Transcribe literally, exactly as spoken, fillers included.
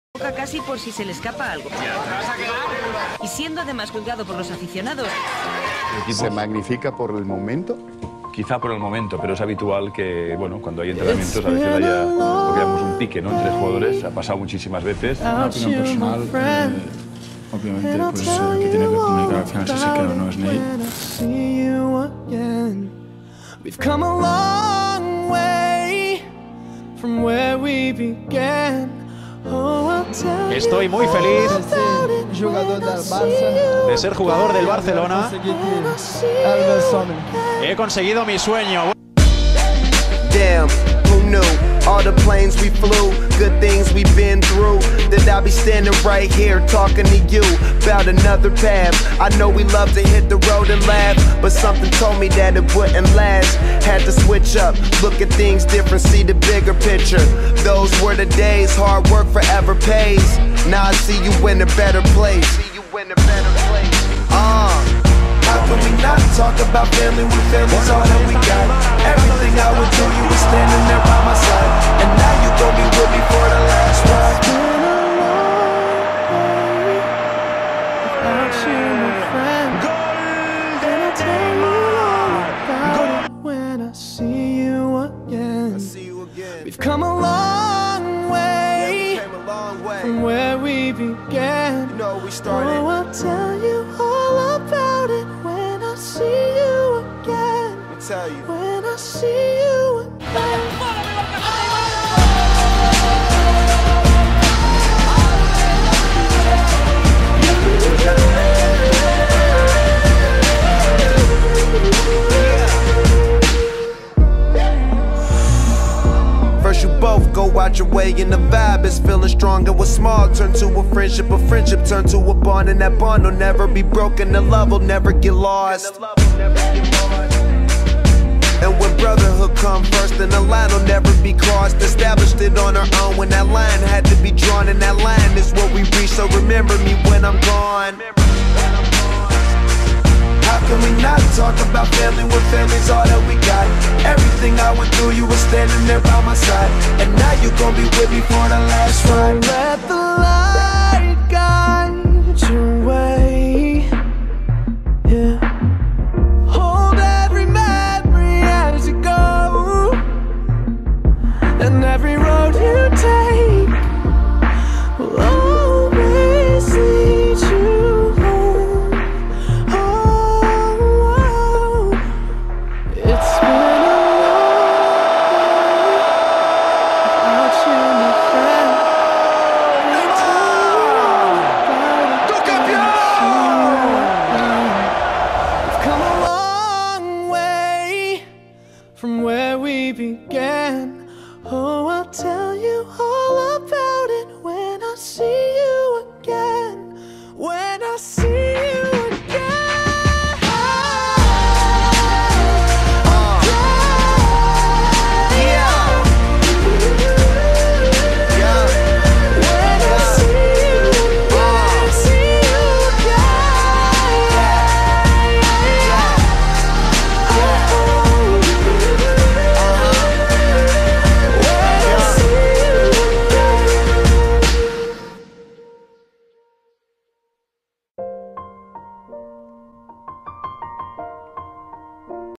Casi por si se le escapa algo. Y siendo además juzgado por los aficionados. ¿Se magnifica por el momento? Quizá por el momento, pero es habitual que, bueno, cuando hay entrenamientos a veces haya, porque digamos, un pique, ¿no?, entre jugadores. Ha pasado muchísimas veces. Una opinión personal, eh, obviamente, pues el que tiene que comunicar al final si se queda o no es Ney. We've come a long way from where we began. Estoy muy feliz de ser jugador del Barcelona. He conseguido mi sueño. Damn, who knew? All the planes we flew, good things we've been through. That I'll be standing right here talking to you about another path. I know we love to hit the road and laugh, but something told me that it wouldn't last. Had to switch up, look at things different, see the bigger picture. Those were the days, hard work forever pays. Now I see you in a better place. See you in a better place. Uh, how can we not talk about family when family's all that we got? Everything I would do, you were standing there by my side. And now you gon' be with me for the last ride. It's been a long day without you, my friend. And I'll tell you all about it when I see you again. I see you again. We've come a long way, yeah, we came a long way from where we began. You know we started. Oh, I'll tell you all about it when I see you again. Let me tell you. When I see you again. First you both go out your way and the vibe is feeling strong. And what's small turn to a friendship, a friendship turn to a bond. And that bond will never be broken, the love will never get lost. And when brotherhood come first, then the line will never be crossed. Established it on our own when that line had to be drawn. And that line is what we reach, so remember me when I'm gone. How can we not talk about family when family's all that we got? Everything I went through, you were standing there by my side. And now you gon' be with me for the last ride.